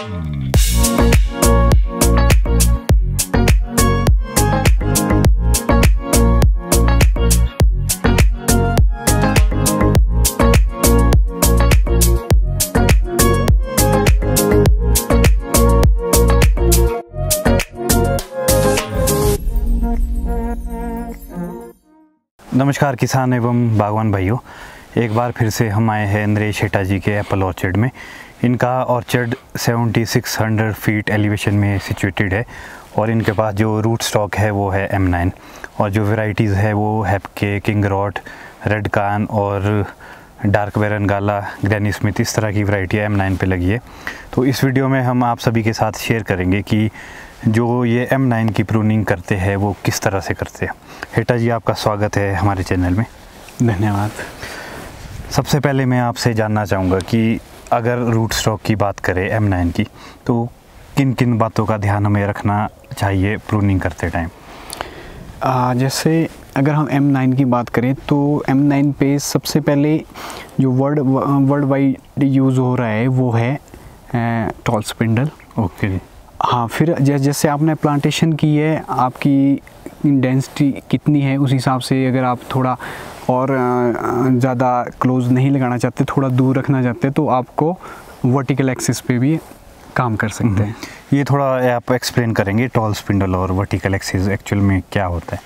नमस्कार किसान एवं बागवान भाइयों, एक बार फिर से हम आए हैं नरेश हेटा जी के एप्पल ऑर्चर्ड में। इनका ऑर्चर्ड 7600 फीट एलिवेशन में सिचुएटेड है और इनके पास जो रूट स्टॉक है वो है M9 और जो वैरायटीज़ है वो हैपके, किंग रॉट, रेड कान और डार्क बेरनगाला, ग्रैनी स्मिथ, इस तरह की वैरायटी M9 पे लगी है। तो इस वीडियो में हम आप सभी के साथ शेयर करेंगे कि जो ये M9 की प्रूनिंग करते हैं वो किस तरह से करते हैं। हेटा जी, आपका स्वागत है हमारे चैनल में। धन्यवाद। सबसे पहले मैं आपसे जानना चाहूँगा कि अगर रूट स्टॉक की बात करें M9 की, तो किन किन बातों का ध्यान हमें रखना चाहिए प्रूनिंग करते टाइम? जैसे अगर हम M9 की बात करें तो M9 पे सबसे पहले जो वर्ल्ड वाइड यूज़ हो रहा है वो है टॉल स्पिंडल। ओके जी। हाँ, फिर जैसे आपने प्लांटेशन की है, आपकी डेंसिटी कितनी है उस हिसाब से अगर आप थोड़ा और ज़्यादा क्लोज नहीं लगाना चाहते, थोड़ा दूर रखना चाहते तो आपको वर्टिकल एक्सिस पे भी काम कर सकते हैं। ये थोड़ा आप एक्सप्लेन करेंगे टॉल स्पिंडल और वर्टिकल एक्सिस एक्चुअल में क्या होता है?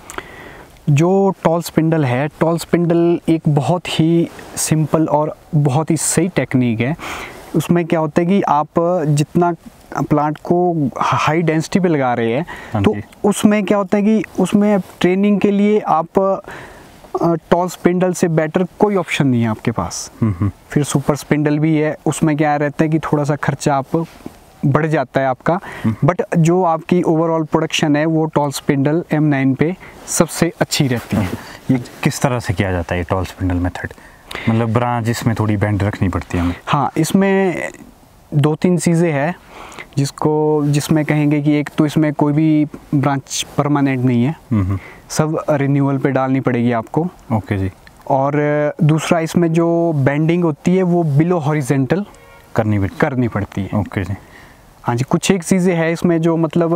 जो टॉल स्पिंडल है, टॉल स्पिंडल एक बहुत ही सिंपल और बहुत ही सही टेक्निक है। उसमें क्या होता है कि आप जितना प्लांट को हाई डेंसिटी पे लगा रहे हैं तो उसमें क्या होता है कि उसमें ट्रेनिंग के लिए आप टॉल स्पिंडल से बेटर कोई ऑप्शन नहीं है आपके पास। फिर सुपर स्पिंडल भी है, उसमें क्या रहता है कि थोड़ा सा खर्चा आप बढ़ जाता है आपका, बट जो आपकी ओवरऑल प्रोडक्शन है वो टॉल स्पिंडल M9 पे सबसे अच्छी रहती है। ये किस तरह से किया जाता है टॉल स्पिंडल मेथड? मतलब ब्रांच इसमें थोड़ी बेंड रखनी पड़ती है हमें? हाँ, इसमें 2-3 चीज़ें हैं जिसमें कहेंगे कि एक तो इसमें कोई भी ब्रांच परमानेंट नहीं है, सब रिन्यूअल पे डालनी पड़ेगी आपको। ओके जी। और दूसरा, इसमें जो बेंडिंग होती है वो बिलो हॉरिजेंटल करनी पड़ती है। ओके जी। हाँ जी, कुछ एक चीज़ें हैं इसमें जो मतलब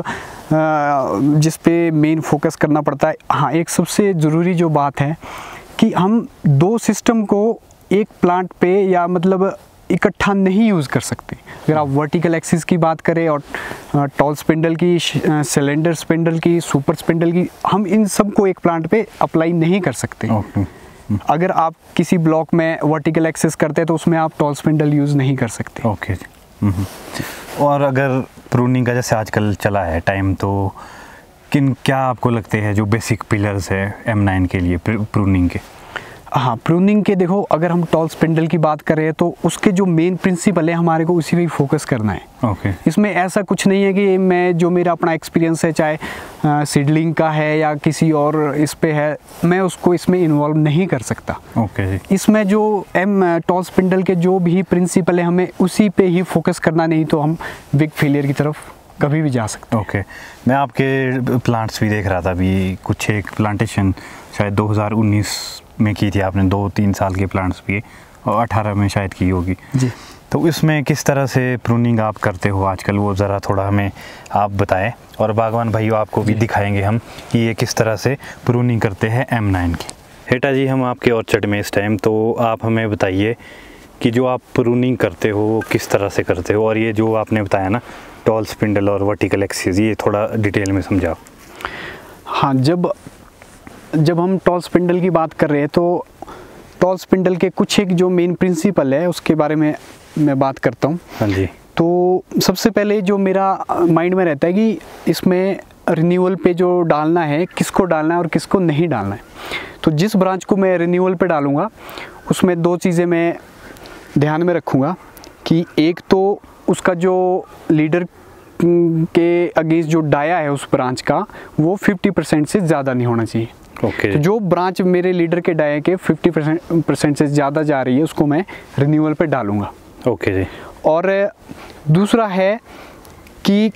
जिस पे मेन फोकस करना पड़ता है। हाँ, एक सबसे ज़रूरी जो बात है कि हम दो सिस्टम को एक प्लांट पे या मतलब इकट्ठा नहीं यूज़ कर सकते। अगर आप वर्टिकल एक्सिस की बात करें और टॉल स्पिंडल की, सिलेंडर स्पिंडल की, सुपर स्पिंडल की, हम इन सब को एक प्लांट पे अप्लाई नहीं कर सकते। अगर आप किसी ब्लॉक में वर्टिकल एक्सिस करते हैं तो उसमें आप टॉल स्पिंडल यूज़ नहीं कर सकते। ओके जी। और अगर प्रूनिंग का जैसे आजकल चला है टाइम, तो क्या आपको लगते हैं जो बेसिक पिलर्स है M9 के लिए प्रूनिंग के? हाँ, प्रूनिंग के देखो, अगर हम टॉल स्पिंडल की बात करें तो उसके जो मेन प्रिंसिपल है हमारे को उसी पे फोकस करना है। ओके। इसमें ऐसा कुछ नहीं है कि मेरा अपना एक्सपीरियंस है, चाहे सीडलिंग का है या किसी और इस पे है, मैं उसको इसमें इन्वॉल्व नहीं कर सकता। ओके जी। इसमें जो टॉल स्पिंडल के जो भी प्रिंसिपल है हमें उसी पे ही फोकस करना, नहीं तो हम बिग फेलियर की तरफ कभी भी जा सकते हैं। ओके। मैं आपके प्लांट्स भी देख रहा था अभी, कुछ एक प्लांटेशन शायद 2019 में की थी आपने, 2-3 साल के प्लांट्स भी, और 18 में शायद की होगी जी। तो इसमें किस तरह से प्रूनिंग आप करते हो आजकल, वो ज़रा थोड़ा हमें आप बताएं, और बागवान भाइयों आपको भी दिखाएंगे हम कि ये किस तरह से प्रूनिंग करते हैं M9 की। हेटा जी, हम आपके ऑर्चर्ड में इस टाइम, तो आप हमें बताइए कि जो आप प्रूनिंग करते हो वो किस तरह से करते हो, और ये जो आपने बताया ना टॉल स्पिंडल और वर्टिकल एक्सिस, ये थोड़ा डिटेल में समझाओ। हाँ, जब हम टॉल स्पिंडल की बात कर रहे हैं तो टॉल स्पिंडल के कुछ एक जो मेन प्रिंसिपल है उसके बारे में मैं बात करता हूँ। हाँ जी। तो सबसे पहले जो मेरा माइंड में रहता है कि इसमें रिन्यूअल पे जो डालना है, किसको डालना है और किसको नहीं डालना है। तो जिस ब्रांच को मैं रिन्यूअल पे डालूँगा उसमें 2 चीज़ें मैं ध्यान में रखूँगा कि एक तो उसका जो लीडर के अगेंस्ट जो डाया है उस ब्रांच का वो 50% से ज़्यादा नहीं होना चाहिए। ओके। तो जो ब्रांच मेरे लीडर के डाया के 50% से ज़्यादा जा रही है उसको मैं रिन्यूअल पे डालूँगा। ओके जी। और दूसरा है कि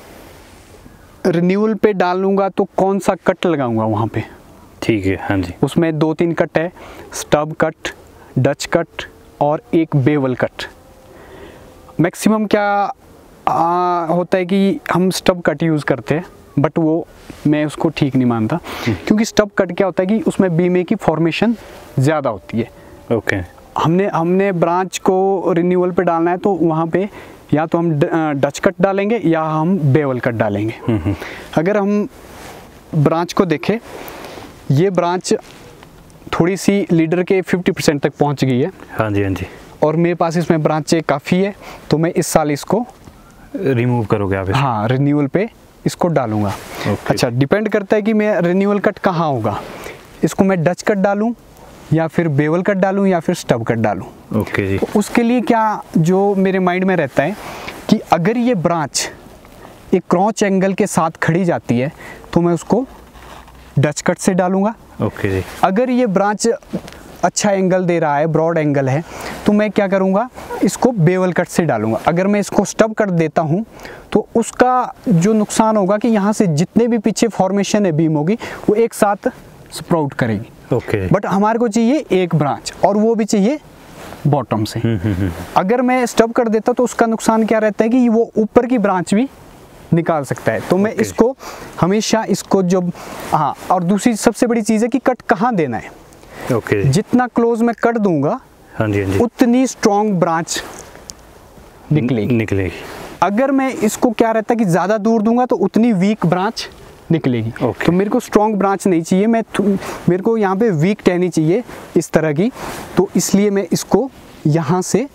रिन्यूअल पे डालूँगा तो कौन सा कट लगाऊँगा वहाँ पे। ठीक है। हाँ जी। उसमें 2-3 कट है, स्टब कट, डच कट और एक बेवल कट। मैक्सिमम क्या होता है कि हम स्टब कट यूज़ करते हैं, बट वो मैं उसको ठीक नहीं मानता, क्योंकि स्टब कट क्या होता है कि उसमें बीमे की फॉर्मेशन ज़्यादा होती है। ओके। हमने ब्रांच को रिन्यूअल पे डालना है तो वहाँ पे या तो हम डच कट डालेंगे या हम बेवल कट डालेंगे। अगर हम ब्रांच को देखें, ये ब्रांच थोड़ी सी लीडर के 50% तक पहुँच गई है। हाँ जी, हाँ जी। और मेरे पास इसमें ब्रांचें काफ़ी है, तो मैं इस साल इसको रिमूव करोगे आप? हाँ, रिन्यूअल पे इसको डालूंगा। अच्छा, डिपेंड करता है कि मैं रिन्यूअल कट कहाँ होगा, इसको मैं डच कट डालूं या फिर बेवल कट डालूं या फिर स्टब कट डालूं। ओके जी। तो उसके लिए क्या जो मेरे माइंड में रहता है कि अगर ये ब्रांच एक क्रॉच एंगल के साथ खड़ी जाती है तो मैं उसको डच कट से डालूंगा। ओके जी। अगर ये ब्रांच अच्छा एंगल दे रहा है, ब्रॉड एंगल है, तो मैं क्या करूंगा, इसको बेवल कट से डालूंगा। अगर मैं इसको स्टब कट देता हूं तो उसका जो नुकसान होगा कि यहाँ से जितने भी पीछे फॉर्मेशन है बीम होगी वो एक साथ स्प्राउट करेगी। ओके। बट हमारे को चाहिए एक ब्रांच, और वो भी चाहिए बॉटम से। अगर मैं स्टब कर देता तो उसका नुकसान क्या रहता है कि वो ऊपर की ब्रांच भी निकाल सकता है। तो मैं इसको हमेशा इसको जब हाँ, और दूसरी सबसे बड़ी चीज़ है कि कट कहाँ देना है। ओके। जितना क्लोज मैं कट दूंगा, हाँ जी, हाँ जी, उतनी स्ट्रॉन्ग ब्रांच निकलेगी। अगर मैं इसको क्या रहता है कि ज़्यादा दूर दूंगा तो उतनी वीक ब्रांच निकलेगी। तो मेरे को स्ट्रॉन्ग ब्रांच नहीं चाहिए, मेरे को यहाँ पे वीक टहनी चाहिए इस तरह की। तो इसलिए मैं इसको यहाँ से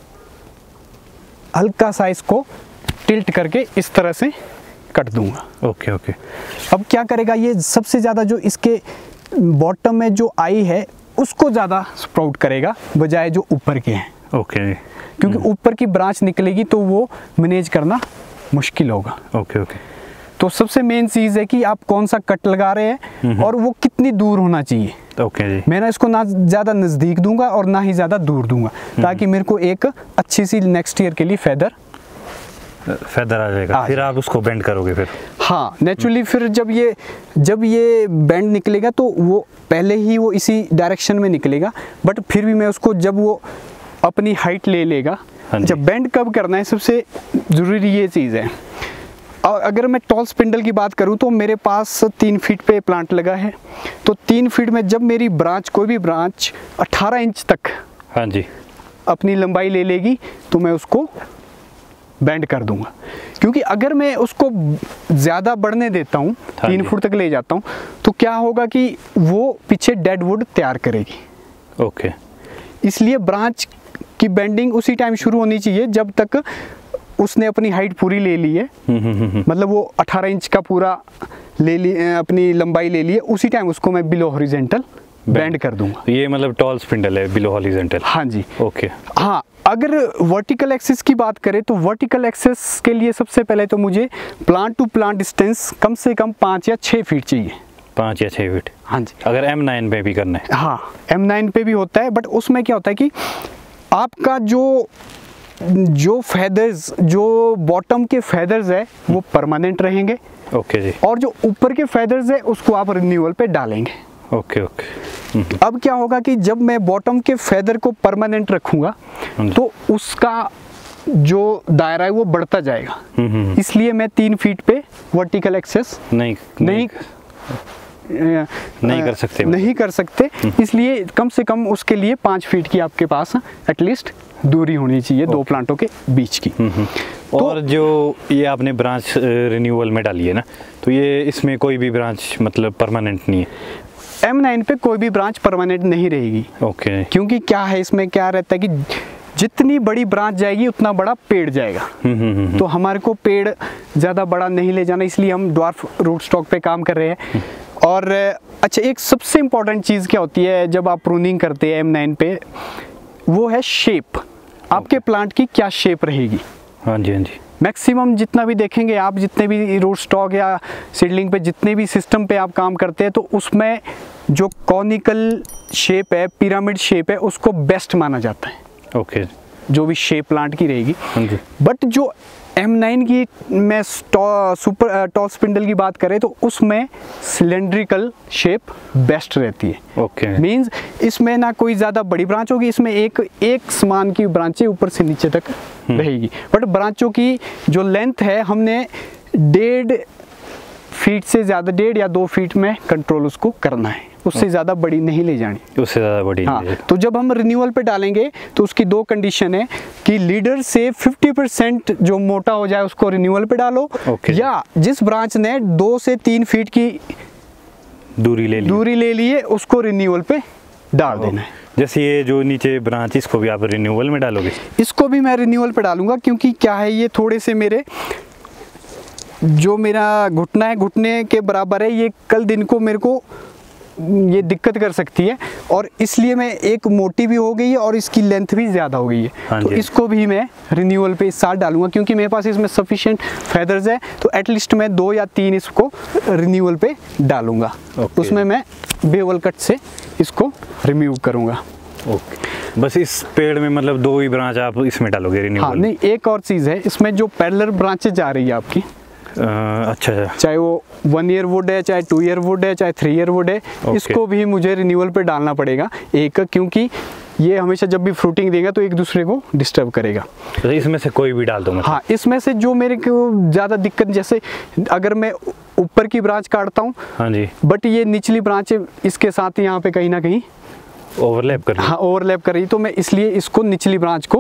हल्का सा इसको टिल्ट करके इस तरह से कट दूंगा। Okay okay. अब क्या करेगा, ये सबसे ज़्यादा जो इसके बॉटम में जो आई है उसको ज़्यादा स्प्राउट करेगा बजाय जो ऊपर के हैं। ओके। क्योंकि ऊपर की ब्रांच निकलेगी तो वो मैनेज करना मुश्किल होगा। Okay okay. तो सबसे मेन चीज़ है कि आप कौन सा कट लगा रहे हैं और वो कितनी दूर होना चाहिए। ओके जी। मैं ना इसको ना ज़्यादा नज़दीक दूंगा और ना ही ज़्यादा दूर दूंगा, ताकि मेरे को एक अच्छी सी नेक्स्ट ईयर के लिए फेदर आ जाएगा। फिर आप उसको बेंड करोगे फिर? हाँ, नेचुरली फिर जब ये बेंड निकलेगा तो वो पहले ही वो इसी डायरेक्शन में निकलेगा, बट फिर भी मैं उसको जब वो अपनी हाइट ले लेगा, जब बेंड कब करना है सबसे ज़रूरी ये चीज़ है। और अगर मैं टॉल स्पिंडल की बात करूँ तो मेरे पास 3 फीट पे प्लांट लगा है, तो 3 फीट में जब मेरी ब्रांच कोई भी ब्रांच 18 इंच तक हाँ जी अपनी लंबाई ले लेगी तो मैं उसको बेंड कर दूंगा। क्योंकि अगर मैं उसको ज़्यादा बढ़ने देता हूँ, 3 फुट तक ले जाता हूँ, तो क्या होगा कि वो पीछे डेड वुड तैयार करेगी। ओके। इसलिए ब्रांच की बेंडिंग उसी टाइम शुरू होनी चाहिए जब तक उसने अपनी हाइट पूरी ले ली है। मतलब वो 18 इंच का पूरा ले ली, अपनी लंबाई ले ली है, उसी टाइम उसको मैं बिलो हॉरिजेंटल बेंड कर दूंगा। ये मतलब टॉल स्पिंडल है, बिलो हॉरिजेंटल? हाँ जी। ओके। हाँ, अगर वर्टिकल एक्सिस की बात करें तो वर्टिकल एक्सिस के लिए सबसे पहले तो मुझे प्लांट टू प्लांट डिस्टेंस कम से कम 5 या 6 फीट चाहिए। 5 या 6 फीट? हाँ जी। अगर M9 पे भी करना है? हाँ, M9 पे भी होता है, बट उसमें क्या होता है कि आपका जो फेदर्स, जो बॉटम के फेदर्स है वो परमानेंट रहेंगे। ओके जी। और जो ऊपर के फेदर्स है उसको आप रिन्यूअल पे डालेंगे। Okay okay. अब क्या होगा कि जब मैं बॉटम के फेदर को परमानेंट रखूंगा तो उसका जो दायरा है वो बढ़ता जाएगा। इसलिए मैं 3 फीट पे वर्टिकल एक्सेस नहीं कर सकते। इसलिए कम से कम उसके लिए 5 फीट की आपके पास एटलीस्ट दूरी होनी चाहिए दो प्लांटों के बीच की। और जो ये आपने ब्रांच रिन्यूअल में डाली है ना, तो ये इसमें कोई भी ब्रांच मतलब परमानेंट नहीं है? M9 पे कोई भी ब्रांच परमानेंट नहीं रहेगी। ओके। क्योंकि क्या है, इसमें क्या रहता है कि जितनी बड़ी ब्रांच जाएगी उतना बड़ा पेड़ जाएगा। तो हमारे को पेड़ ज़्यादा बड़ा नहीं ले जाना, इसलिए हम ड्वार्फ रूट स्टॉक पे काम कर रहे हैं। और अच्छा, एक सबसे इम्पॉर्टेंट चीज़ क्या होती है जब आप प्रूनिंग करते हैं M9 पे, वो है शेप। आपके प्लांट की क्या शेप रहेगी। हाँ जी हाँ जी। मैक्सिमम जितना भी देखेंगे आप, जितने भी रूट स्टॉक या सीडलिंग पे जितने भी सिस्टम पे आप काम करते हैं, तो उसमें जो कॉनिकल शेप है, पिरामिड शेप है, उसको बेस्ट माना जाता है। ओके। जो भी शेप प्लांट की रहेगी। हाँ जी। बट जो M9 की मैं सुपर टॉल स्पिंडल की बात करें तो उसमें सिलेंड्रिकल शेप बेस्ट रहती है। ओके। मींस इसमें ना कोई ज़्यादा बड़ी ब्रांच होगी, इसमें एक समान की ब्रांचें ऊपर से नीचे तक रहेगी। बट ब्रांचों की जो लेंथ है हमने 1.5 फीट से ज़्यादा, 1.5 या 2 फीट में कंट्रोल उसको करना है, उससे ज़्यादा बड़ी नहीं ले जानी, उससे ज़्यादा बड़ी हाँ। नहीं। तो जब हम रिन्यूअल पे डालेंगे तो उसकी 2 कंडीशन है कि लीडर से 50% जो मोटा हो जाए उसको रिन्यूअल पे डालो, या जिस ब्रांच ने 2 से 3 फीट की दूरी ले ली है उसको रिन्यूअल पे डाल देना है। जैसे ये जो नीचे ब्रांच, इसको भी आप रिन्यूअल में डालोगे? इसको भी मैं रिन्यूअल पे डालूंगा, क्योंकि क्या है ये थोड़े से मेरे जो मेरा घुटना है, घुटने के बराबर है, ये कल दिन को मेरे को ये दिक्कत कर सकती है, और इसलिए मैं एक मोटी भी हो गई है और इसकी लेंथ भी ज़्यादा हो गई है। हाँ तो इसको भी मैं रिन्यूअल पे इस साथ डालूंगा, क्योंकि मेरे पास इसमें सफिशिएंट फेदर्स है, तो एटलीस्ट मैं 2 या 3 इसको रिन्यूअल पे डालूंगा। उसमें मैं बेवल कट से इसको रिमूव करूँगा। ओके। बस इस पेड़ में मतलब 2 ही ब्रांच आप इसमें डालोगे रिन्यूअल? हाँ, नहीं, एक और चीज़ है, इसमें जो पैरेलल ब्रांचेज जा रही है आपकी, अच्छा, चाहे वो 1 ईयर वुड है, चाहे 2 ईयर वुड है, चाहे 3 ईयर वुड है, इसको भी मुझे रिन्यूअल पे डालना पड़ेगा एक, क्योंकि ये हमेशा जब भी फ्रूटिंग देगा तो एक दूसरे को डिस्टर्ब करेगा। तो इसमें से कोई भी डाल दो? हाँ, इसमें से जो मेरे को ज़्यादा दिक्कत, जैसे अगर मैं ऊपर की ब्रांच काटता हूँ, हाँ जी, बट ये निचली ब्रांच इसके साथ यहाँ पे कहीं ना कहीं ओवरलैप कर रही है। हाँ, ओवरलैप कर रही है, तो मैं इसलिए इसको निचली ब्रांच को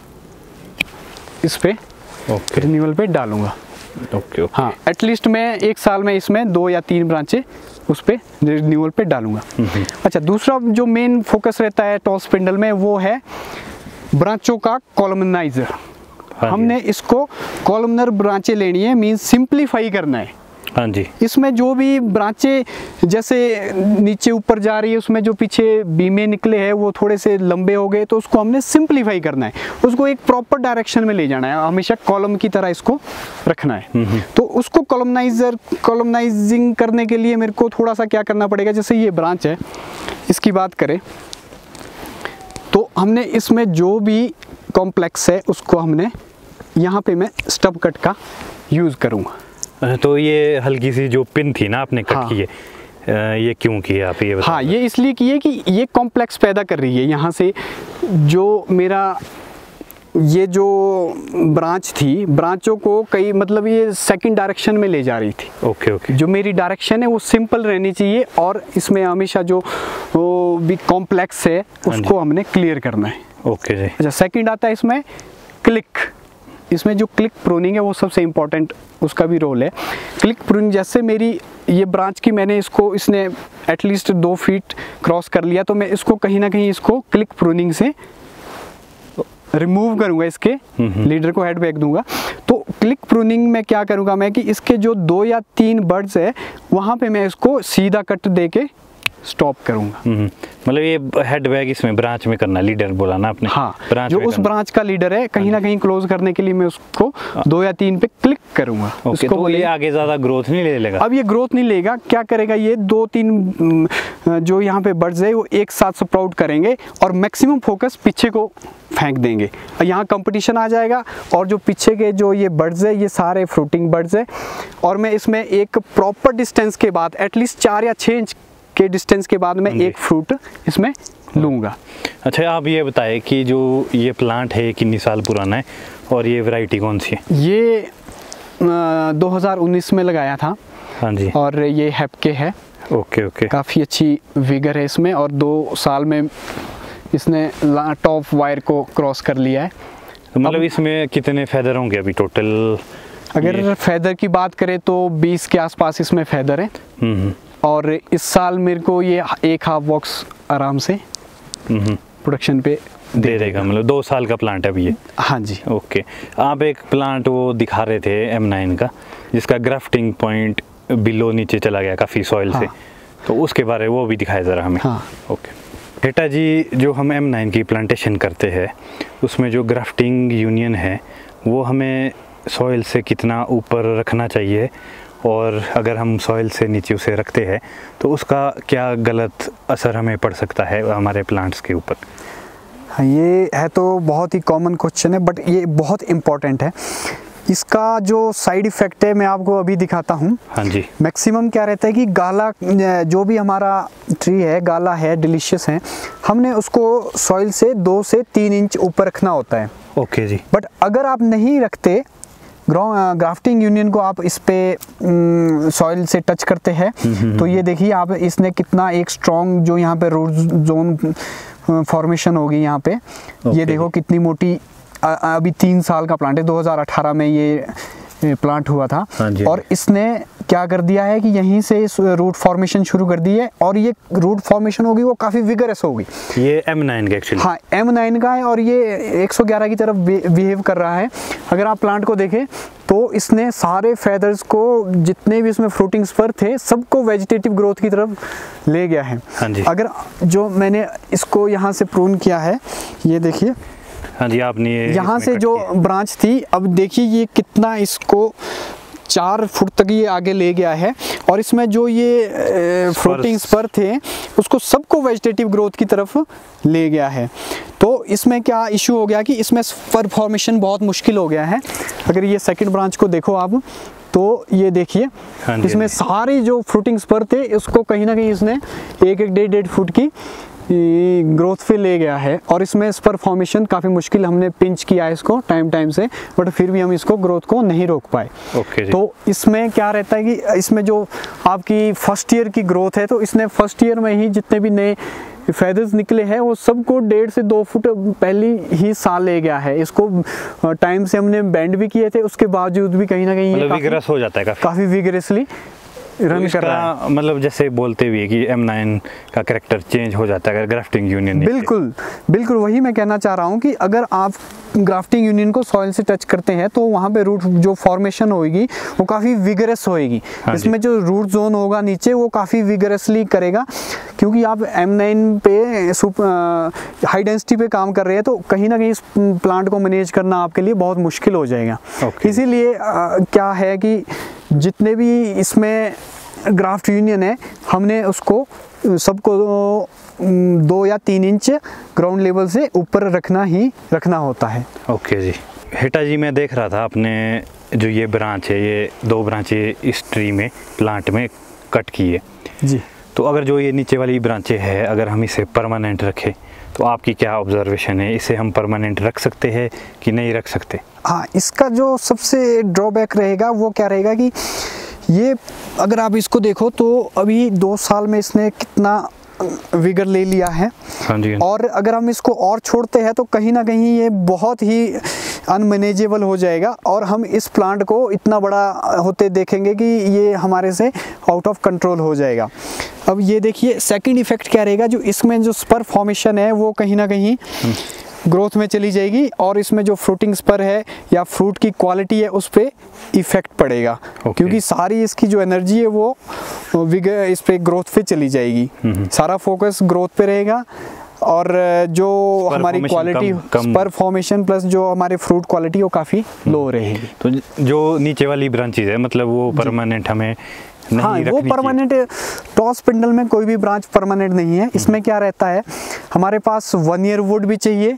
इस पे रिन्यूअल पे डालूंगा। ओके। हाँ, एटलीस्ट मैं 1 साल में इसमें 2 या 3 ब्रांचें उस पे रिन्यूअल पे डालूंगा। अच्छा, दूसरा जो मेन फोकस रहता है टॉल स्पिंडल में वो है ब्रांचों का कॉलमनाइजर। हमने इसको कॉलमनर ब्रांचें लेनी है, मींस सिंप्लीफाई करना है। हाँ जी। इसमें जो भी ब्रांचें जैसे नीचे ऊपर जा रही है, उसमें जो पीछे बीमे निकले हैं वो थोड़े से लंबे हो गए, तो उसको हमने सिंप्लीफाई करना है, उसको एक प्रॉपर डायरेक्शन में ले जाना है, हमेशा कॉलम की तरह इसको रखना है। तो उसको कॉलमनाइजिंग करने के लिए मेरे को थोड़ा सा क्या करना पड़ेगा, जैसे ये ब्रांच है, इसकी बात करें तो हमने इसमें जो भी कॉम्प्लेक्स है उसको हमने यहाँ पे मैं स्टब कट का यूज़ करूँगा। तो ये हल्की सी जो पिन थी ना आपने कट की है, ये क्यों की है आप ये बताओ? हाँ, ये इसलिए की है कि ये कॉम्प्लेक्स पैदा कर रही है यहाँ से, जो मेरा ये जो ब्रांच थी, ब्रांचों को कई मतलब ये सेकंड डायरेक्शन में ले जा रही थी। ओके। जो मेरी डायरेक्शन है वो सिंपल रहनी चाहिए, और इसमें हमेशा जो वो भी कॉम्प्लेक्स है उसको हमने क्लियर करना है। ओके जी। अच्छा, सेकंड आता है इसमें क्लिक। इसमें जो क्लिक प्रूनिंग है वो सबसे इम्पोर्टेंट, उसका भी रोल है। क्लिक प्रूनिंग, जैसे मेरी ये ब्रांच की मैंने इसने एटलीस्ट 2 फीट क्रॉस कर लिया, तो मैं इसको कहीं ना कहीं इसको क्लिक प्रूनिंग से रिमूव करूंगा, इसके लीडर को हेड बैक दूंगा। तो क्लिक प्रूनिंग में क्या करूंगा मैं कि इसके जो 2 या 3 बर्ड्स है वहां पे मैं इसको सीधा कट दे के स्टॉप करूंगा। मतलब ये हेड बैग इसमें ब्रांच में करना, लीडर बोला ना आपने? हाँ, जो उस ब्रांच का लीडर है कहीं ना कहीं क्लोज करने के लिए मैं उसको 2 या 3 पे क्लिक करूंगा। उसको तो ये आगे ज्यादा ग्रोथ नहीं ले लेगा? अब ये ग्रोथ नहीं लेगा, क्या करेगा ये 2-3 जो यहाँ पे बर्ड्स है वो एक साथ स्प्राउट करेंगे और मैक्सिमम फोकस पीछे को फेंक देंगे, यहाँ कंपटीशन आ जाएगा। और जो पीछे के जो ये बर्ड्स है ये सारे फ्रूटिंग बर्ड्स है, और मैं इसमें एक प्रॉपर डिस्टेंस के बाद एटलीस्ट 4 या 6 इंच के डिस्टेंस के बाद में एक फ्रूट इसमें लूँगा। अच्छा, आप ये बताएं कि जो ये प्लांट है कितनी साल पुराना है और ये वैरायटी कौन सी है? ये 2019 में लगाया था। हाँ जी। और ये हैप्के है। ओके। काफ़ी अच्छी विगर है इसमें, और 2 साल में इसने टॉप वायर को क्रॉस कर लिया है। तो मतलब इसमें कितने फेदर होंगे अभी टोटल? अगर फेदर की बात करें तो 20 के आसपास इसमें फेदर है। और इस साल मेरे को ये 1 हाफ बॉक्स आराम से प्रोडक्शन पे दे देगा। मतलब 2 साल का प्लांट है अभी ये? हाँ जी। ओके। आप एक प्लांट वो दिखा रहे थे M9 का, जिसका ग्राफ्टिंग पॉइंट बिलो नीचे चला गया काफ़ी सॉइल से, तो उसके बारे में वो भी दिखाया ज़रा हमें। ओके हेटा जी, जो हम M9 की प्लांटेशन करते हैं उसमें जो ग्राफ्टिंग यूनियन है वो हमें सॉइल से कितना ऊपर रखना चाहिए, और अगर हम सॉइल से नीचे उसे रखते हैं तो उसका क्या गलत असर हमें पड़ सकता है हमारे प्लांट्स के ऊपर? हाँ, ये है तो बहुत ही कॉमन क्वेश्चन है, बट ये बहुत इम्पोर्टेंट है। इसका जो साइड इफ़ेक्ट है मैं आपको अभी दिखाता हूँ। हाँ जी। मैक्सिमम क्या रहता है कि गाला, जो भी हमारा ट्री है गाला है, डिलीशियस है, हमने उसको सॉइल से 2 से 3 इंच ऊपर रखना होता है। Okay ji. बट अगर आप नहीं रखते, ग्राफ्टिंग यूनियन को आप इस पे सॉइल से टच करते हैं, तो ये देखिए आप, इसने कितना एक स्ट्रॉन्ग जो यहाँ पे रूट जोन फॉर्मेशन होगी यहाँ पे। ये देखो कितनी मोटी, अभी 3 साल का प्लांट है, 2018 में ये प्लांट हुआ था। और इसने क्या कर दिया है कि यहीं से रूट फॉर्मेशन शुरू कर दी है, और ये रूट फॉर्मेशन होगी वो काफ़ी विगरस होगी। ये M9 का एक्चुअली, हाँ M9 का है, और ये 111 की तरफ बिहेव कर रहा है। अगर आप प्लांट को देखें तो इसने सारे फेदर्स को, जितने भी इसमें फ्रूटिंग स्पर थे, सबको वेजिटेटिव ग्रोथ की तरफ ले गया है। हाँ जी। अगर जो मैंने इसको यहाँ से प्रून किया है, ये देखिए, हाँ जी, आपने यहाँ से जो ब्रांच थी, अब देखिए ये कितना इसको 4 फुट तक ये आगे ले गया है, और इसमें जो ये फ्रूटिंग स्पर थे उसको सबको वेजिटेटिव ग्रोथ की तरफ ले गया है। तो इसमें क्या इशू हो गया कि इसमें स्पर फॉर्मेशन बहुत मुश्किल हो गया है। अगर ये सेकंड ब्रांच को देखो आप, तो ये देखिए इसमें सारी जो फ्रूटिंग स्पर थे उसको कहीं ना कहीं इसने 1-1.5 फुट की ग्रोथ पे ले गया है, और इसमें स्पर फॉर्मेशन काफ़ी मुश्किल, हमने पिंच किया है इसको टाइम से, बट फिर भी हम इसको ग्रोथ को नहीं रोक पाए। तो इसमें क्या रहता है कि इसमें जो आपकी फर्स्ट ईयर की ग्रोथ है, तो इसने फर्स्ट ईयर में ही जितने भी नए फेदर्स निकले हैं वो सबको 1.5 से 2 फुट पहली ही साल ले गया है। इसको टाइम से हमने बैंड भी किए थे, उसके बावजूद भी कहीं ना कहीं मतलब विगरस हो जाता है, काफ़ी विगरसली रन कर रहा है। मतलब जैसे बोलते हुए कि M9 का कैरेक्टर चेंज हो जाता है अगर ग्राफ्टिंग यूनियन। बिल्कुल बिल्कुल, वही मैं कहना चाह रहा हूँ कि अगर आप ग्राफ्टिंग यूनियन को सॉइल से टच करते हैं तो वहाँ पे रूट जो फॉर्मेशन होगी वो काफ़ी विगरस होएगी। इसमें जो रूट जोन होगा नीचे वो काफ़ी विगरसली करेगा, क्योंकि आप M9 पे हाई डेंसिटी पे काम कर रहे हैं, तो कहीं ना कहीं इस प्लांट को मैनेज करना आपके लिए बहुत मुश्किल हो जाएगा। इसीलिए क्या है कि जितने भी इसमें ग्राफ्ट यूनियन है, हमने उसको सबको 2 या 3 इंच ग्राउंड लेवल से ऊपर रखना होता है। ओके जी। हेटा जी, मैं देख रहा था आपने जो ये ब्रांच है, ये 2 ब्रांचें इस ट्री में, प्लांट में कट की है जी। तो अगर जो ये नीचे वाली ब्रांचें है, अगर हम इसे परमानेंट रखें तो आपकी क्या ऑब्जर्वेशन है, इसे हम परमानेंट रख सकते हैं कि नहीं रख सकते? हाँ, इसका जो सबसे ड्रॉबैक रहेगा वो क्या रहेगा कि ये अगर आप इसको देखो तो अभी 2 साल में इसने कितना विगर ले लिया है। हाँ जी। और अगर हम इसको और छोड़ते हैं तो कहीं ना कहीं ये बहुत ही अनमैनेजेबल हो जाएगा, और हम इस प्लांट को इतना बड़ा होते देखेंगे कि ये हमारे से आउट ऑफ कंट्रोल हो जाएगा। अब ये देखिए सेकंड इफेक्ट क्या रहेगा, जो इसमें जो स्पर फॉर्मेशन है वो कहीं ना कहीं ग्रोथ में चली जाएगी, और इसमें जो फ्रूटिंग स्पर है या फ्रूट की क्वालिटी है उस पर इफेक्ट पड़ेगा। क्योंकि सारी इसकी जो एनर्जी है वो इस पे ग्रोथ पे चली जाएगी। सारा फोकस ग्रोथ पे रहेगा, और जो हमारी क्वालिटी स्पर फॉर्मेशन प्लस जो हमारे फ्रूट क्वालिटी वो काफ़ी लो रहेगी। तो जो नीचे वाली ब्रांचेज है, मतलब वो परमानेंट हमें नहीं, हाँ, वो परमानेंट, टॉल स्पिंडल में कोई भी ब्रांच परमानेंट नहीं है। इसमें क्या रहता है, हमारे पास 1 ईयर वुड भी चाहिए,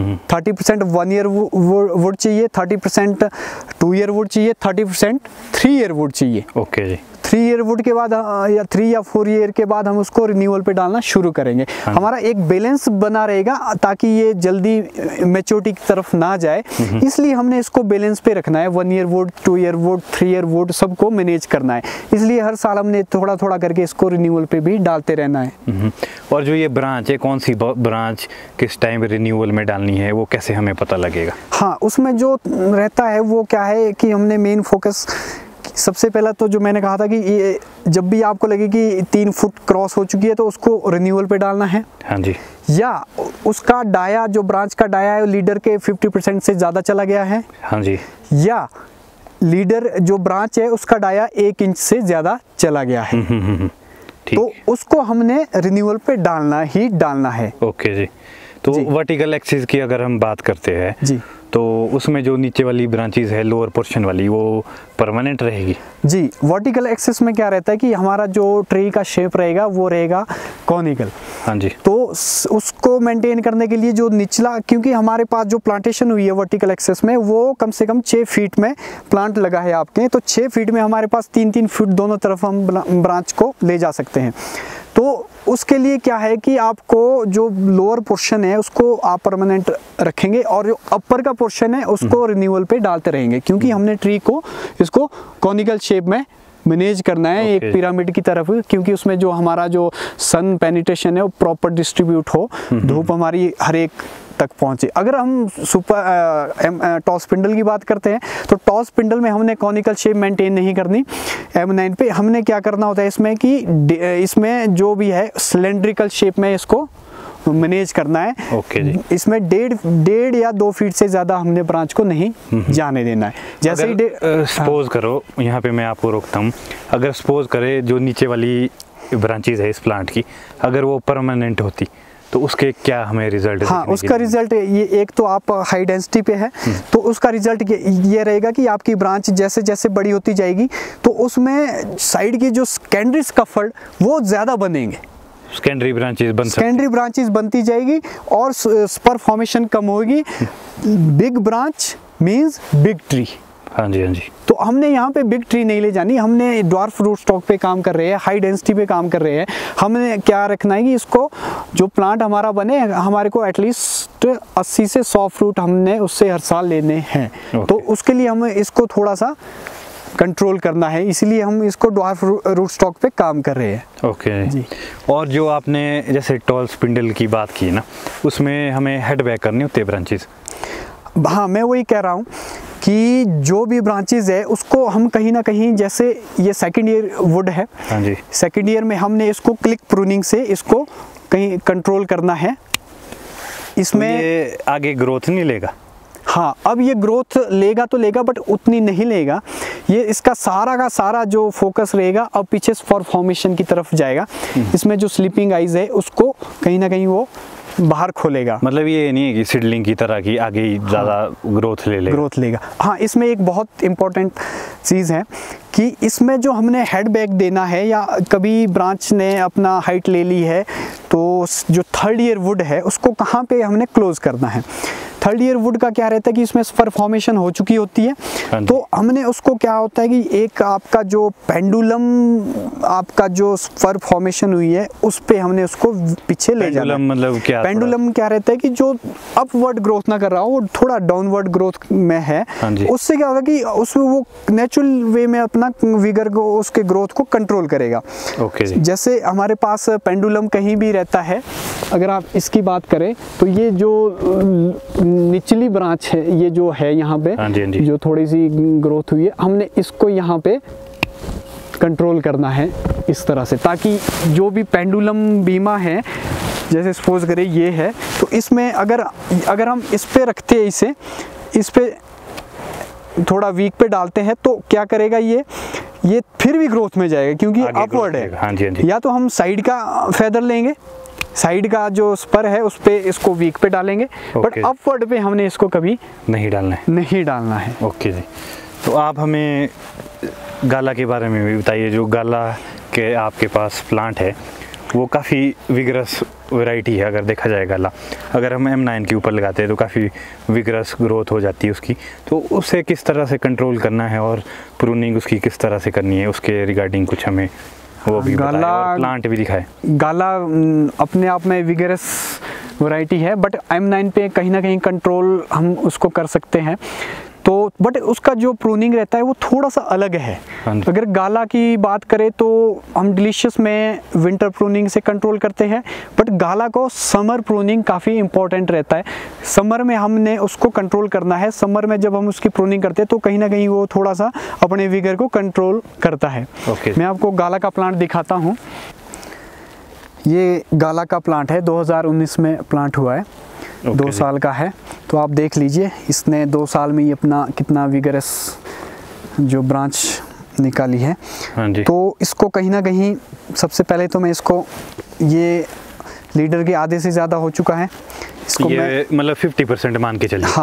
30% 1 ईयर वुड चाहिए, 30% 2 ईयर वुड चाहिए, 30% 3 ईयर वुड चाहिए। ओके जी। 3 ईयर वुड के बाद या 3 या 4 ईयर के बाद हम उसको रिन्यूअल पे डालना शुरू करेंगे। हमारा एक बैलेंस बना रहेगा ताकि ये जल्दी मैच्योरिटी की तरफ ना जाए, इसलिए हमने इसको बैलेंस पे रखना है। 1 year wood, 2 year wood, 3 year wood सबको मैनेज करना है, इसलिए हर साल हमने थोड़ा थोड़ा करके इसको रिन्यूअल पे भी डालते रहना है। और जो ये ब्रांच है, कौन सी ब्रांच किस टाइम रिन्यूअल में डालनी है, वो कैसे हमें पता लगेगा? हाँ, उसमें जो रहता है वो क्या है कि हमने मेन फोकस, सबसे पहला तो जो मैंने कहा था कि ये जब भी आपको लगे कि 3 फुट क्रॉस हो चुकी है तो उसको रिन्यूअल पे डालना है। हाँ जी। या उसका डाया, जो ब्रांच का डाया है लीडर के 50% से ज़्यादा चला गया है। हाँ जी। या लीडर जो ब्रांच है उसका डाया 1 इंच से ज़्यादा चला गया है, तो उसको हमने रिन्यूअल पे डालना ही डालना है। ओके जी। तो वर्टिकल एक्सिस की अगर हम बात करते हैं जी, तो उसमें जो नीचे वाली ब्रांचेज है लोअर पोर्शन वाली वो परमानेंट रहेगी? जी, वर्टिकल एक्सेस में क्या रहता है कि हमारा जो ट्री का शेप रहेगा वो रहेगा कॉनिकल। हाँ जी। तो उसको मेंटेन करने के लिए जो निचला, क्योंकि हमारे पास जो प्लांटेशन हुई है वर्टिकल एक्सेस में वो कम से कम 6 फीट में प्लांट लगा है आपके, तो 6 फीट में हमारे पास 3-3 फीट दोनों तरफ हम ब्रांच को ले जा सकते हैं। तो उसके लिए क्या है कि आपको जो लोअर पोर्शन है उसको आप परमानेंट रखेंगे और जो अपर का पोर्शन है उसको रिन्यूअल पे डालते रहेंगे, क्योंकि हमने ट्री को इसको कॉनिकल शेप में मैनेज करना है, एक पिरामिड की तरफ, क्योंकि उसमें जो हमारा जो सन पेनिट्रेशन है वो प्रॉपर डिस्ट्रीब्यूट हो, धूप हमारी हर एक तक पहुंचे। अगर हम टॉल स्पिंडल की बात करते हैं तो टॉल स्पिंडल में हमने कॉनिकल शेप मेंटेन नहीं करनी। M9 पे हमने क्या करना होता है इसमें कि इसमें जो भी है सिलेंड्रिकल शेप में इसको मैनेज करना है। जी। इसमें 1.5 या 2 फीट से ज़्यादा हमने ब्रांच को नहीं जाने देना है। जैसे ही सपोज करो, यहाँ पे मैं आपको रोकता हूँ, अगर सपोज करे जो नीचे वाली ब्रांचेज है इस प्लांट की अगर वो परमानेंट होती तो उसके क्या हमें रिजल्ट? हाँ, उसका रिजल्ट ये, एक तो आप हाई डेंसिटी पे है तो उसका रिजल्ट ये रहेगा कि आपकी ब्रांच जैसे जैसे बड़ी होती जाएगी तो उसमें साइड की जो सेकेंडरी स्कफोल्ड वो ज़्यादा बनेंगे, सेकेंडरी ब्रांचेस बनती जाएगी और स्पर फॉर्मेशन कम होगी। Big branch means big tree. हाँ जी, हाँ जी। तो हमने यहाँ पे बिग ट्री नहीं ले जानी, हमने ड्वार्फ रूट स्टॉक पे काम कर रहे हैं, हाई डेंसिटी पे काम कर रहे हैं। हमने क्या रखना है कि इसको जो प्लांट हमारा बने हमारे को एटलीस्ट 80 से 100 फ्रूट हमने उससे हर साल लेने हैं। तो उसके लिए हमें इसको थोड़ा सा कंट्रोल करना है, इसीलिए हम इसको ड्वार्फ रूट स्टॉक पे काम कर रहे हैं। ओके जी। और जो आपने जैसे टॉल स्पिंडल की बात की ना, उसमें हमें हेड बैक करनी होती है ब्रांचेस? हाँ, मैं वही कह रहा हूँ कि जो भी ब्रांचेस है उसको हम कहीं ना कहीं, जैसे ये सेकंड ईयर वुड है, हाँ जी, सेकंड ईयर में हमने इसको क्लिक प्रूनिंग से इसको कहीं कंट्रोल करना है। इसमें तो ये आगे ग्रोथ नहीं लेगा? हाँ, अब ये ग्रोथ लेगा तो लेगा बट उतनी नहीं लेगा। ये इसका सारा का सारा जो फोकस रहेगा अब पीछे फॉर फॉर्मेशन की तरफ जाएगा। इसमें जो स्लीपिंग आइज है उसको कहीं ना कहीं वो बाहर खोलेगा। मतलब ये नहीं है कि सीडलिंग की तरह की आगे ज़्यादा ग्रोथ लेगा। हाँ, इसमें एक बहुत इम्पोर्टेंट चीज़ है कि इसमें जो हमने हेड बैक देना है या कभी ब्रांच ने अपना हाइट ले ली है तो जो थर्ड ईयर वुड है उसको कहाँ पे हमने क्लोज करना है। थर्ड ईयर वुड का क्या रहता है कि इसमें स्पर फॉर्मेशन हो चुकी होती है, तो हमने उसको क्या होता है कि एक आपका जो पेंडुलम आपका जो स्पर फॉर्मेशन हुई है उस पे हमने उसको पीछे ले जाना। मतलब क्या? पेंडुलम क्या रहता है कि जो अपवर्ड ग्रोथ ना कर रहा हो वो थोड़ा डाउनवर्ड ग्रोथ में है। उससे क्या होगा कि उसमें वो नेचुरल वे में अपना विगर को उसके ग्रोथ को कंट्रोल करेगा। जैसे हमारे पास पेंडुलम कहीं भी रहता है, अगर आप इसकी बात करें तो ये जो निचली ब्रांच है ये जो है यहाँ पे जो थोड़ी सी ग्रोथ हुई है हमने इसको यहाँ पे कंट्रोल करना है इस तरह से, ताकि जो भी पेंडुलम बीमा है, जैसे सपोज करें ये है तो इसमें अगर हम इस पे रखते हैं इस पे थोड़ा वीक पे डालते हैं तो क्या करेगा ये फिर भी ग्रोथ में जाएगा क्योंकि अपवर्ड है। हाँ जी। या तो हम साइड का फेदर लेंगे, साइड का जो स्पर है उस पे इसको वीक पे डालेंगे, बट अपवर्ड पे हमने इसको कभी नहीं डालना है। ओके जी। तो आप हमें गाला के बारे में भी बताइए। जो गाला के आपके पास प्लांट है वो काफ़ी विगरस वैरायटी है। अगर देखा जाए गाला, अगर हम M9 के ऊपर लगाते हैं तो काफ़ी विगरस ग्रोथ हो जाती है उसकी, तो उसे किस तरह से कंट्रोल करना है और प्रूनिंग उसकी किस तरह से करनी है, उसके रिगार्डिंग कुछ हमें वो भी बताएं और प्लांट भी दिखाए। गाला अपने आप में विगरस वैरायटी है, बट M9 पे कहीं ना कहीं कंट्रोल हम उसको कर सकते हैं। तो बट उसका जो प्रूनिंग रहता है वो थोड़ा सा अलग है। अगर गाला की बात करें तो हम डिलीशियस में विंटर प्रूनिंग से कंट्रोल करते हैं, बट गाला को समर प्रूनिंग काफ़ी इंपॉर्टेंट रहता है। समर में हमने उसको कंट्रोल करना है। समर में जब हम उसकी प्रूनिंग करते हैं तो कहीं ना कहीं वो थोड़ा सा अपने विगर को कंट्रोल करता है। मैं आपको गाला का प्लांट दिखाता हूँ। ये गाला का प्लांट है, 2019 में प्लांट हुआ है, 2 साल का है। तो आप देख लीजिए इसने 2 साल में ही अपना कितना विगरस जो ब्रांच निकाली है। तो इसको कहीं ना कहीं सबसे पहले तो मैं इसको, ये लीडर के आधे से ज़्यादा हो चुका है, इसको ये मतलब 50% मान के चलिए। हाँ,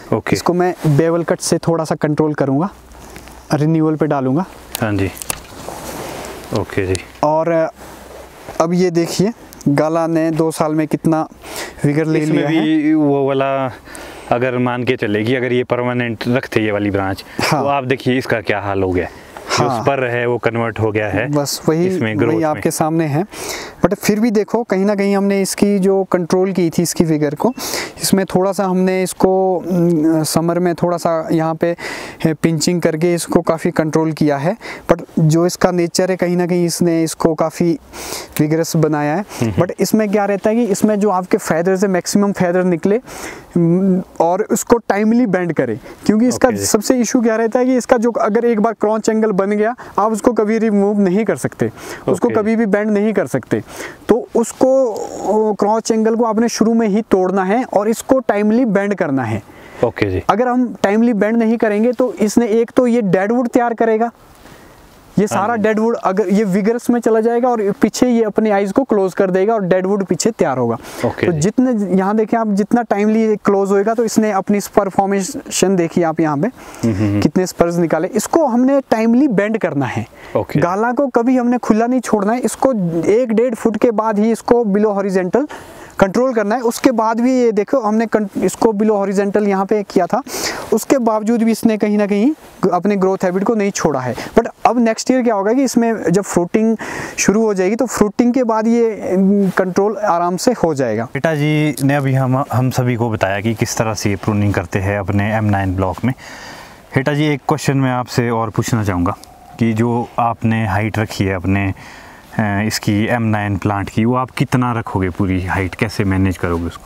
ओके। इसको मैं बेवल कट से थोड़ा सा कंट्रोल करूँगा, रिन्यूअल पे डालूँगा। हाँ जी, ओके जी। और अब ये देखिए गाला ने 2 साल में कितना विगर ले लिया है। भी वो वाला अगर मान के चलेगी, अगर ये परमानेंट रखते ये वाली ब्रांच, हाँ। तो आप देखिए इसका क्या हाल हो गया। जो हाँ। स्पर है वो कन्वर्ट हो गया है, बस वही ग्रोथ आपके सामने है। बट फिर भी देखो कहीं ना कहीं हमने इसकी जो कंट्रोल की थी इसकी फिगर को, इसमें थोड़ा सा हमने इसको समर में थोड़ा सा यहाँ पे पिंचिंग करके इसको काफ़ी कंट्रोल किया है। बट जो इसका नेचर है कहीं ना कहीं इसने इसको काफ़ी विगरस बनाया है। बट इसमें क्या रहता है कि इसमें जो आपके फैदर्स है मैक्सिमम फैदर निकले और उसको टाइमली बेंड करे, क्योंकि इसका सबसे इशू क्या रहता है कि इसका जो अगर एक बार क्रॉच एंगल बन गया आप उसको कभी रिमूव नहीं कर सकते, उसको कभी भी बेंड नहीं कर सकते। तो उसको क्रॉच एंगल को आपने शुरू में ही तोड़ना है और इसको टाइमली बेंड करना है। ओके जी। अगर हम टाइमली बेंड नहीं करेंगे तो इसने एक तो ये डेडवुड तैयार करेगा, ये सारा डेडवुड अगर ये विगरस में चला जाएगा और पीछे ये अपने आइज को क्लोज कर देगा और डेडवुड पीछे तैयार होगा। तो जितने यहाँ देखें आप, जितना टाइमली क्लोज होएगा तो इसने अपनी स्पर फॉर्मेशन देखिए आप यहाँ पे कितने स्पर्स निकाले। इसको हमने टाइमली बेंड करना है। गाला को कभी हमने खुला नहीं छोड़ना है, इसको 1-1.5 फुट के बाद ही इसको बिलो हॉरिजेंटल कंट्रोल करना है। उसके बाद भी ये देखो हमने इसको बिलो हॉरिजेंटल यहाँ पे किया था, उसके बावजूद भी इसने कहीं ना कहीं अपने ग्रोथ हैबिट को नहीं छोड़ा है। बट अब नेक्स्ट ईयर क्या होगा कि इसमें जब फ्रूटिंग शुरू हो जाएगी तो फ्रूटिंग के बाद ये कंट्रोल आराम से हो जाएगा। शेटा जी ने अभी हम सभी को बताया कि किस तरह से ये प्रूनिंग करते हैं अपने M9 ब्लॉक में। शेटा जी एक क्वेश्चन मैं आपसे और पूछना चाहूँगा कि जो आपने हाइट रखी है अपने इसकी M9 प्लांट की, वो आप कितना रखोगे, पूरी हाइट कैसे मैनेज करोगे उसको?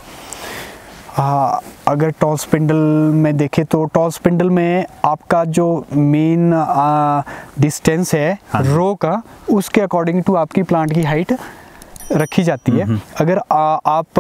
अगर टॉल स्पिंडल में देखें तो टॉल स्पिंडल में आपका जो मेन डिस्टेंस है रो का, उसके अकॉर्डिंग टू आपकी प्लांट की हाइट रखी जाती है। अगर आप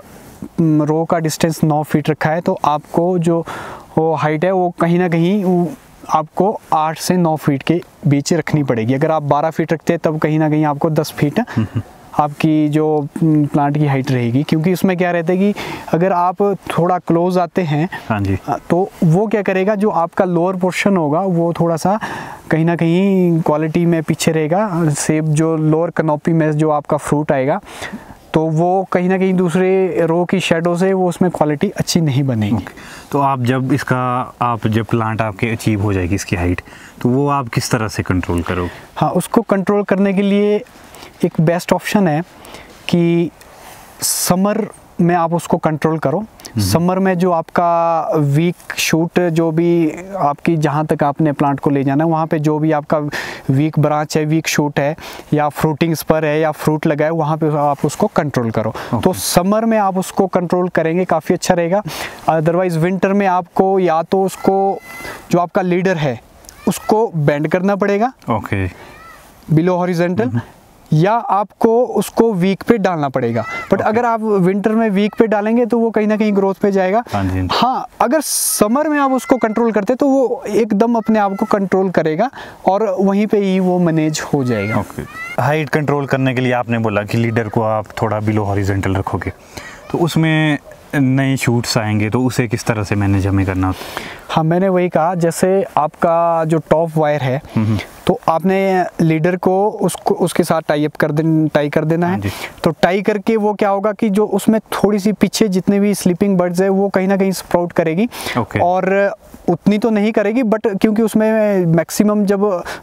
रो का डिस्टेंस 9 फीट रखा है तो आपको जो वो हाइट है वो कहीं ना कहीं आपको 8 से 9 फीट के बीच रखनी पड़ेगी। अगर आप 12 फीट रखते हैं तब कहीं ना कहीं आपको 10 फीट आपकी जो प्लांट की हाइट रहेगी, क्योंकि उसमें क्या रहता है कि अगर आप थोड़ा क्लोज आते हैं हाँ जी, तो वो क्या करेगा, जो आपका लोअर पोर्शन होगा वो थोड़ा सा कहीं ना कहीं क्वालिटी में पीछे रहेगा। सेब जो लोअर कैनोपी में जो आपका फ्रूट आएगा तो वो कहीं ना कहीं दूसरे रो की शेडो से वो उसमें क्वालिटी अच्छी नहीं बनेगी। तो आप जब प्लांट आपके अचीव हो जाएगी इसकी हाइट, तो वो आप किस तरह से कंट्रोल करोगे? हाँ, उसको कंट्रोल करने के लिए एक बेस्ट ऑप्शन है कि समर में आप उसको कंट्रोल करो। समर में जो आपका वीक शूट, जो भी आपकी जहाँ तक आपने प्लांट को ले जाना है वहाँ पे जो भी आपका वीक ब्रांच है, वीक शूट है या फ्रूटिंग स्पर है या फ्रूट लगा है, वहाँ पे आप उसको कंट्रोल करो। तो समर में आप उसको कंट्रोल करेंगे काफ़ी अच्छा रहेगा। अदरवाइज़ विंटर में आपको या तो उसको जो आपका लीडर है उसको बेंड करना पड़ेगा बिलो हॉरिजेंटल, या आपको उसको वीक पे डालना पड़ेगा। बट अगर आप विंटर में वीक पे डालेंगे तो वो कहीं ना कहीं ग्रोथ पे जाएगा। हाँ, अगर समर में आप उसको कंट्रोल करते तो वो एकदम अपने आप को कंट्रोल करेगा और वहीं पे ही वो मैनेज हो जाएगा। हाइट कंट्रोल करने के लिए आपने बोला कि लीडर को आप थोड़ा बिलो हॉरिजेंटल रखोगे, तो उसमें नए शूट्स आएंगे तो उसे किस तरह से मैनेज हमें करना होता है? हाँ, मैंने वही कहा, जैसे आपका जो टॉप वायर है तो आपने लीडर को उसके साथ टाई कर देना है। तो टाई करके वो क्या होगा कि जो उसमें थोड़ी सी पीछे जितने भी स्लीपिंग बर्ड्स है वो कहीं ना कहीं स्प्राउट करेगी। और उतनी तो नहीं करेगी, बट क्योंकि उसमें मैक्सिमम जब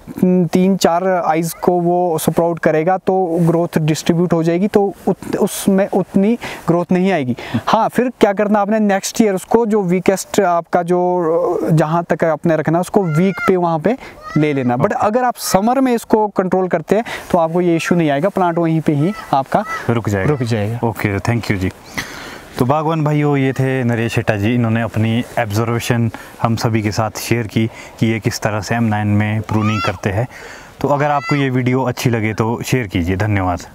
3-4 आइज को वो स्प्राउट करेगा तो ग्रोथ डिस्ट्रीब्यूट हो जाएगी, तो उसमें उतनी ग्रोथ नहीं आएगी। हाँ, फिर क्या करना आपने, नेक्स्ट ईयर उसको जो वीकेस्ट आपका जो जहाँ तक आपने रखना उसको वीक पे वहाँ पे ले लेना। बट अगर आप समर में इसको कंट्रोल करते हैं तो आपको ये इशू नहीं आएगा, प्लांट वहीं पे ही आपका रुक जाएगा। ओके, थैंक यू जी। तो बागवान भाइयों, ये थे नरेश शेटा जी। इन्होंने अपनी ऑब्जर्वेशन हम सभी के साथ शेयर की कि ये किस तरह से M9 में प्रूनिंग करते हैं। तो अगर आपको ये वीडियो अच्छी लगे तो शेयर कीजिए। धन्यवाद।